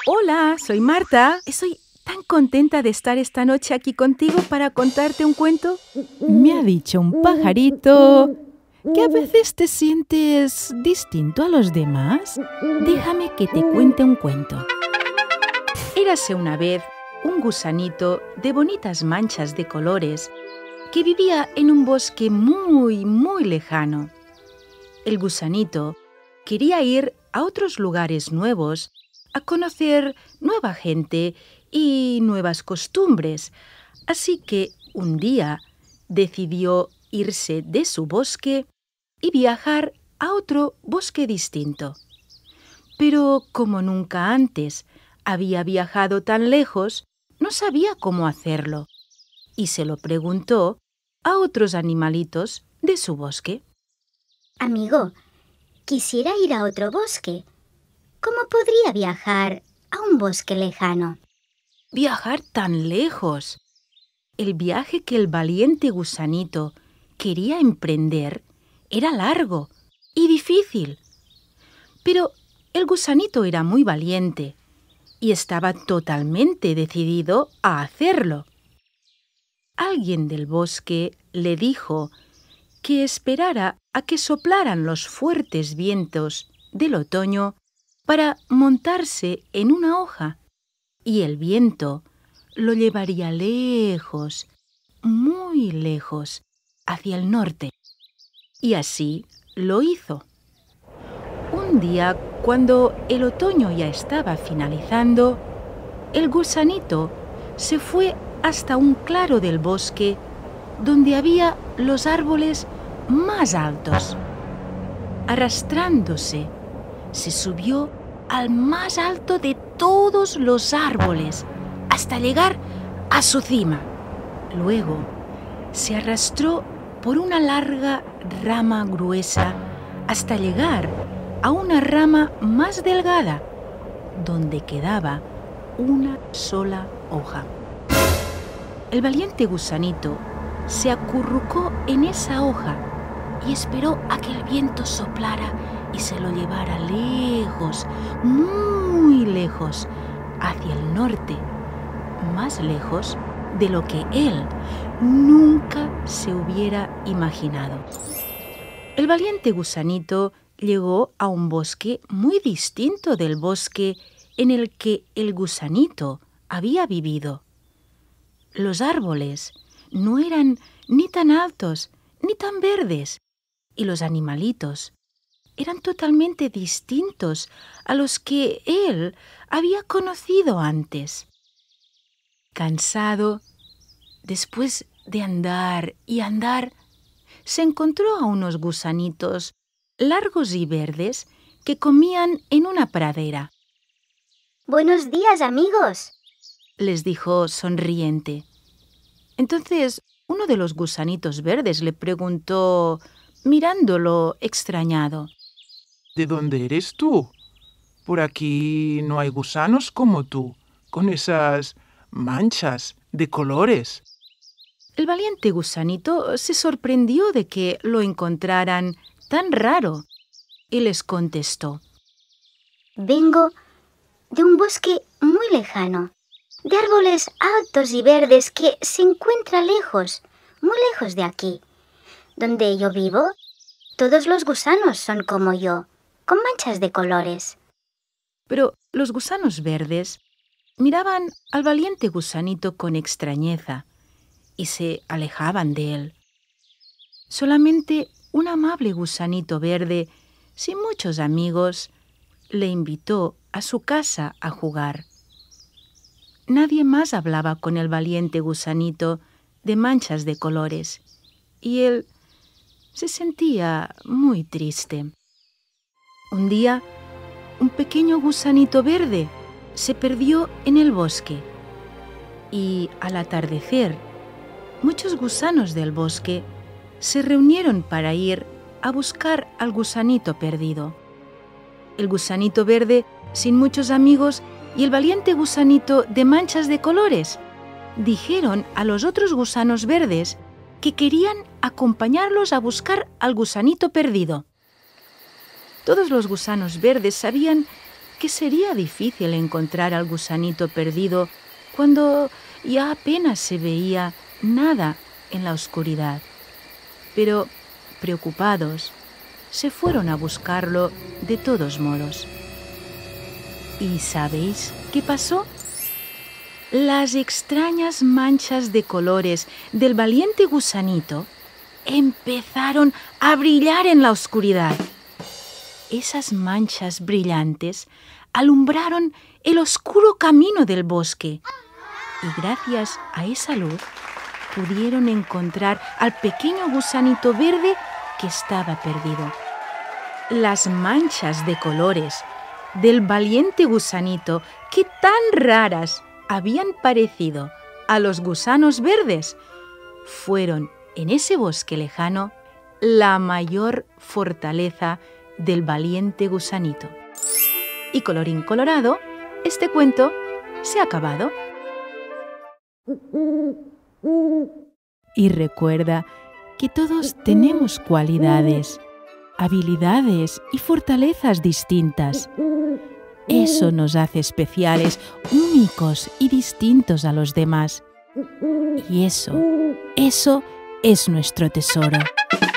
Hola, soy Marta. Estoy tan contenta de estar esta noche aquí contigo para contarte un cuento. Me ha dicho un pajarito que a veces te sientes distinto a los demás. Déjame que te cuente un cuento. Érase una vez un gusanito de bonitas manchas de colores que vivía en un bosque muy lejano. El gusanito quería ir a otros lugares nuevos, a conocer nueva gente y nuevas costumbres, así que un día decidió irse de su bosque y viajar a otro bosque distinto. Pero como nunca antes había viajado tan lejos, no sabía cómo hacerlo y se lo preguntó a otros animalitos de su bosque. Amigo, quisiera ir a otro bosque. ¿Cómo podría viajar a un bosque lejano? ¿Viajar tan lejos? El viaje que el valiente gusanito quería emprender era largo y difícil. Pero el gusanito era muy valiente y estaba totalmente decidido a hacerlo. Alguien del bosque le dijo que esperara a que soplaran los fuertes vientos del otoño para montarse en una hoja, y el viento lo llevaría lejos, muy lejos, hacia el norte. Y así lo hizo. Un día, cuando el otoño ya estaba finalizando, el gusanito se fue hasta un claro del bosque donde había los árboles más altos. Arrastrándose, se subió al más alto de todos los árboles hasta llegar a su cima. Luego se arrastró por una larga rama gruesa hasta llegar a una rama más delgada, donde quedaba una sola hoja. El valiente gusanito se acurrucó en esa hoja y esperó a que el viento soplara y se lo llevara lejos, muy lejos, hacia el norte, más lejos de lo que él nunca se hubiera imaginado. El valiente gusanito llegó a un bosque muy distinto del bosque en el que el gusanito había vivido. Los árboles no eran ni tan altos ni tan verdes, y los animalitos eran totalmente distintos a los que él había conocido antes. Cansado, después de andar y andar, se encontró a unos gusanitos largos y verdes que comían en una pradera. ¡Buenos días, amigos!, les dijo sonriente. Entonces uno de los gusanitos verdes le preguntó, mirándolo extrañado: ¿De dónde eres tú? Por aquí no hay gusanos como tú, con esas manchas de colores. El valiente gusanito se sorprendió de que lo encontraran tan raro y les contestó: vengo de un bosque muy lejano, de árboles altos y verdes que se encuentra lejos, muy lejos de aquí. Donde yo vivo, todos los gusanos son como yo, con manchas de colores. Pero los gusanos verdes miraban al valiente gusanito con extrañeza y se alejaban de él. Solamente un amable gusanito verde, sin muchos amigos, le invitó a su casa a jugar. Nadie más hablaba con el valiente gusanito de manchas de colores, y él se sentía muy triste. Un día, un pequeño gusanito verde se perdió en el bosque, y al atardecer, muchos gusanos del bosque se reunieron para ir a buscar al gusanito perdido. El gusanito verde, sin muchos amigos, y el valiente gusanito de manchas de colores dijeron a los otros gusanos verdes que querían acompañarlos a buscar al gusanito perdido. Todos los gusanos verdes sabían que sería difícil encontrar al gusanito perdido cuando ya apenas se veía nada en la oscuridad. Pero, preocupados, se fueron a buscarlo de todos modos. ¿Y sabéis qué pasó? Las extrañas manchas de colores del valiente gusanito empezaron a brillar en la oscuridad. Esas manchas brillantes alumbraron el oscuro camino del bosque y gracias a esa luz pudieron encontrar al pequeño gusanito verde que estaba perdido. Las manchas de colores del valiente gusanito, que tan raras habían parecido a los gusanos verdes, fueron en ese bosque lejano la mayor fortaleza del valiente gusanito. Y colorín colorado, este cuento se ha acabado. Y recuerda que todos tenemos cualidades, habilidades y fortalezas distintas. Eso nos hace especiales, únicos y distintos a los demás. Y eso es nuestro tesoro.